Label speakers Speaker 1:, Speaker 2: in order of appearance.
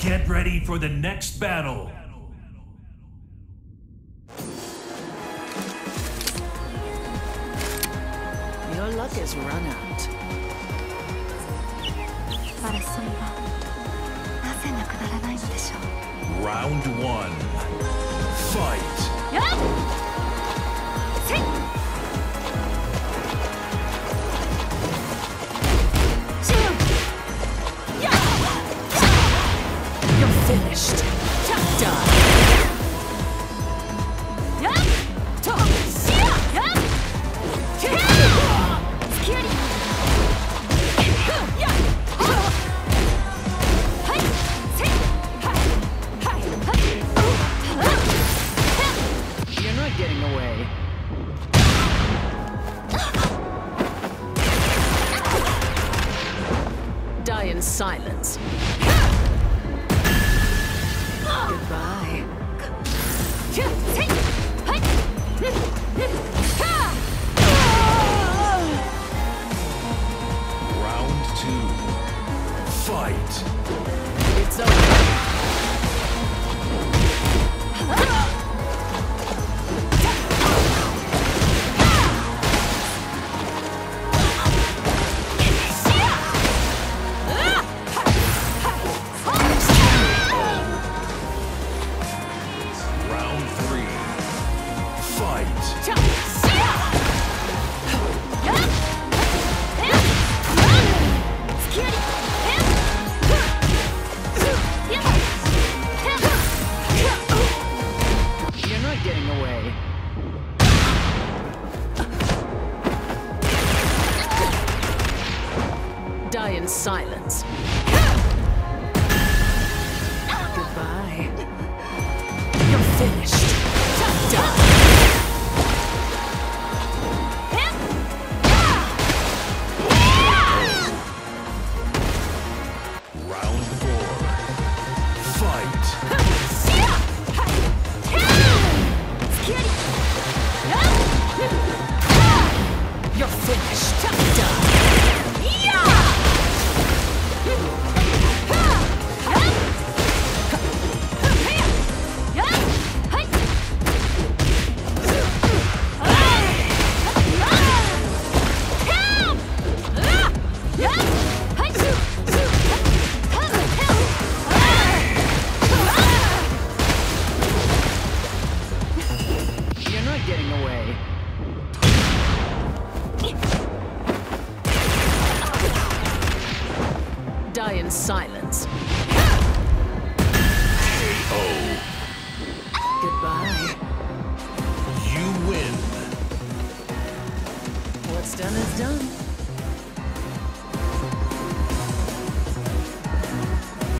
Speaker 1: Get ready for the next battle.
Speaker 2: Your luck has run out.
Speaker 1: Round one. Fight.
Speaker 2: You're finished. Done. You're not getting away. Die in silence. Goodbye.
Speaker 1: Round two. Fight.
Speaker 2: It's over.
Speaker 1: Round three. Fight.
Speaker 2: You're not getting away. Die in silence. Goodbye. You're finished. Done.
Speaker 1: Round four. Fight.
Speaker 2: You're finished. Done. You're not getting away. Die in silence.
Speaker 1: KO.
Speaker 2: Goodbye.
Speaker 1: You win.
Speaker 2: What's done is done.